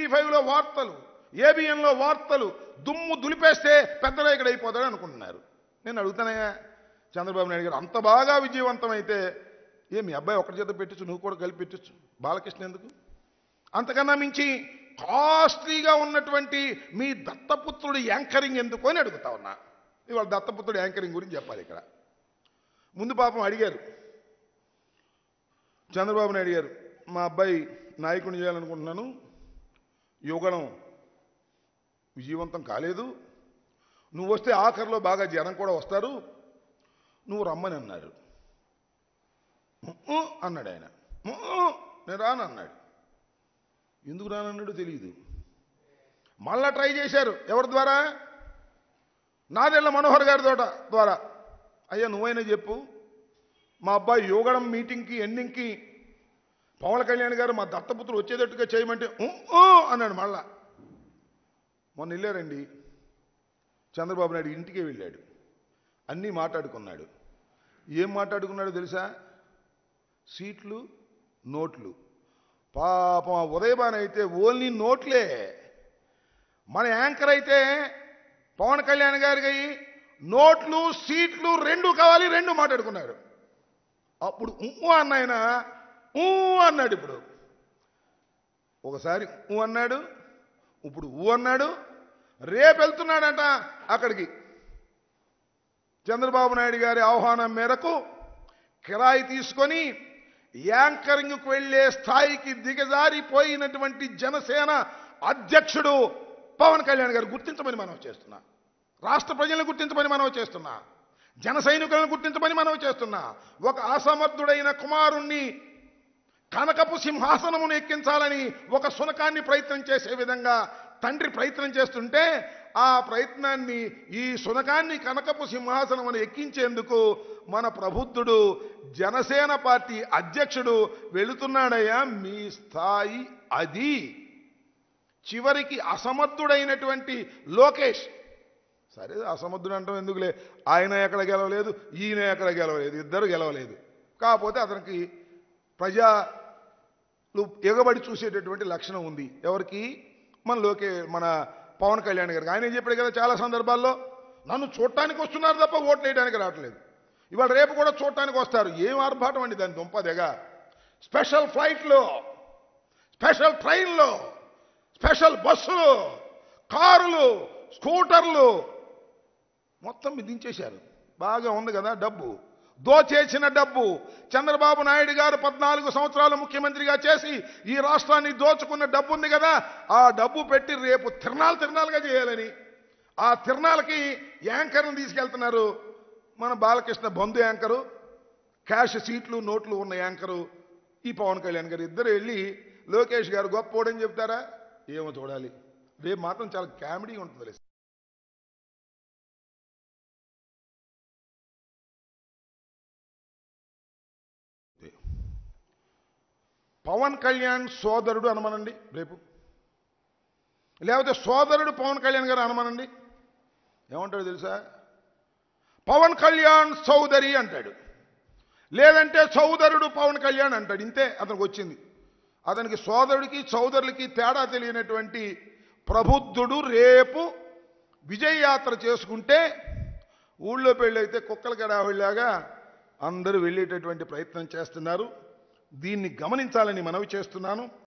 టీవీ5లో వార్తలు, ఏబిఎన్లో వార్తలు దుమ్ము దులిపేస్తే పెద్ద నాయకుడు అయిపోతాడు అనుకుంటున్నారు. నేను అడుగుతానయ్యా, చంద్రబాబు నాయుడు గారు అంత బాగా విజయవంతమైతే మీ అబ్బాయి ఒకటి చేత పెట్టచ్చు, నువ్వు కూడా కలిపి పెట్టచ్చు, బాలకృష్ణ ఎందుకు? అంతకన్నా మించి కాస్ట్లీగా ఉన్నటువంటి మీ దత్తపుత్రుడు యాంకరింగ్ ఎందుకు అని అడుగుతా ఉన్నా. ఇవాళ దత్తపుత్రుడు యాంకరింగ్ గురించి చెప్పాలి. ఇక్కడ ముందు పాపం అడిగారు చంద్రబాబు నాయుడు గారు, మా అబ్బాయి నాయకుడిని చేయాలనుకుంటున్నాను, యువగణం విజయవంతం కాలేదు, నువ్వు వస్తే ఆఖరిలో బాగా జనం కూడా వస్తారు, నువ్వు రమ్మని అన్నారు. అన్నాడు ఆయన. నేను రానన్నాడు. ఎందుకు రానన్నాడు తెలియదు. మళ్ళా ట్రై చేశారు. ఎవరి ద్వారా? నాదెళ్ల మనోహర్ గారి ద్వారా. అయ్యా నువ్వైనా చెప్పు, మా అబ్బాయి యోగడం మీటింగ్కి ఎండింగ్కి పవన్ కళ్యాణ్ గారు మా దత్తపుత్రుడు వచ్చేటట్టుగా చేయమంటే అన్నాడు. మళ్ళా మొన్న వెళ్ళారండి, చంద్రబాబు నాయుడు ఇంటికే వెళ్ళాడు, అన్నీ మాట్లాడుకున్నాడు. ఏం మాట్లాడుకున్నాడో తెలుసా? సీట్లు, నోట్లు. పాపం ఉదయభాన్ అయితే ఓన్లీ నోట్లే. మన యాంకర్ అయితే పవన్ కళ్యాణ్ గారికి నోట్లు, సీట్లు రెండు కావాలి, రెండు మాట్లాడుకున్నారు. అప్పుడు అన్నాయన అన్నాడు. ఇప్పుడు ఒకసారి అన్నాడు, ఇప్పుడు అన్నాడు. రేపు వెళ్తున్నాడంట అక్కడికి. చంద్రబాబు నాయుడు గారి ఆహ్వానం మేరకు కిరాయి తీసుకొని యాంకరింగ్కు వెళ్లే స్థాయికి దిగజారిపోయినటువంటి జనసేన అధ్యక్షుడు పవన్ కళ్యాణ్ గారు గుర్తించమని మనం చేస్తున్నా. రాష్ట్ర ప్రజలను గుర్తించమని మనం చేస్తున్నా. జన సైనికులను గుర్తించమని మనం చేస్తున్నా. ఒక అసమర్థుడైన కుమారుణ్ణి కనకపు సింహాసనమును ఎక్కించాలని ఒక శునకాన్ని ప్రయత్నం చేసే విధంగా తండ్రి ప్రయత్నం చేస్తుంటే, ఆ ప్రయత్నాన్ని ఈ శునకాన్ని కనకపు సింహాసనమును ఎక్కించేందుకు మన ప్రబుద్ధుడు జనసేన పార్టీ అధ్యక్షుడు వెళుతున్నాడయ్యా. మీ స్థాయి అది. చివరికి అసమర్థుడైనటువంటి లోకేష్, సరే అసమర్థుడు అంటాం ఎందుకులే, ఆయన ఎక్కడ గెలవలేదు, ఈయన ఎక్కడ గెలవలేదు, ఇద్దరు గెలవలేదు. కాకపోతే అతనికి ప్రజలు ఎగబడి చూసేటటువంటి లక్షణం ఉంది. ఎవరికి? మన పవన్ కళ్యాణ్ గారికి. ఆయన ఏం చెప్పాడు కదా చాలా సందర్భాల్లో, నన్ను చూడటానికి వస్తున్నారు తప్ప ఓట్లు వేయడానికి రావట్లేదు. ఇవాళ రేపు కూడా చూడటానికి వస్తారు. ఏం ఆర్భాటం అండి దాని దుంపదెగా. స్పెషల్ ఫ్లైట్లో, స్పెషల్ ట్రైన్లో, స్పెషల్ బస్సులు, కారులు, స్కూటర్లు మొత్తం దించేశారు. బాగా ఉంది కదా డబ్బు, దోచేసిన డబ్బు. చంద్రబాబు నాయుడు గారు 14 సంవత్సరాలు ముఖ్యమంత్రిగా చేసి ఈ రాష్ట్రాన్ని దోచుకున్న డబ్బు ఉంది కదా, ఆ డబ్బు పెట్టి రేపు తిరణాలుగా చేయాలని ఆ తిరణాలకి యాంకర్ని తీసుకెళ్తున్నారు. మన బాలకృష్ణ బంధు యాంకరు, క్యాష్ సీట్లు నోట్లు ఉన్న యాంకరు ఈ పవన్ కళ్యాణ్ గారు ఇద్దరు వెళ్ళి లోకేష్ గారు గొప్పోడని చెప్తారా? ఏమో చూడాలి. రేపు మాత్రం చాలా కామెడీ ఉంటుంది. పవన్ కళ్యాణ్ సోదరుడు అనమనండి రేపు, లేకపోతే సోదరుడు పవన్ కళ్యాణ్ గారు అనమనండి. ఏమంటాడు తెలుసా? పవన్ కళ్యాణ్ సోదరి అంటాడు, లేదంటే సోదరుడు పవన్ కళ్యాణ్ అంటాడు. ఇంతే అతనికి వచ్చింది. అతనికి సోదరుడికి సోదరులకి తేడా తెలియనటువంటి ప్రబుద్ధుడు రేపు విజయయాత్ర చేసుకుంటే ఊళ్ళో పెళ్ళైతే కుక్కల గడావిలాగా అందరూ వెళ్ళేటటువంటి ప్రయత్నం చేస్తున్నారు. దీన్ని గమనించాలని మనవి చేస్తున్నాను.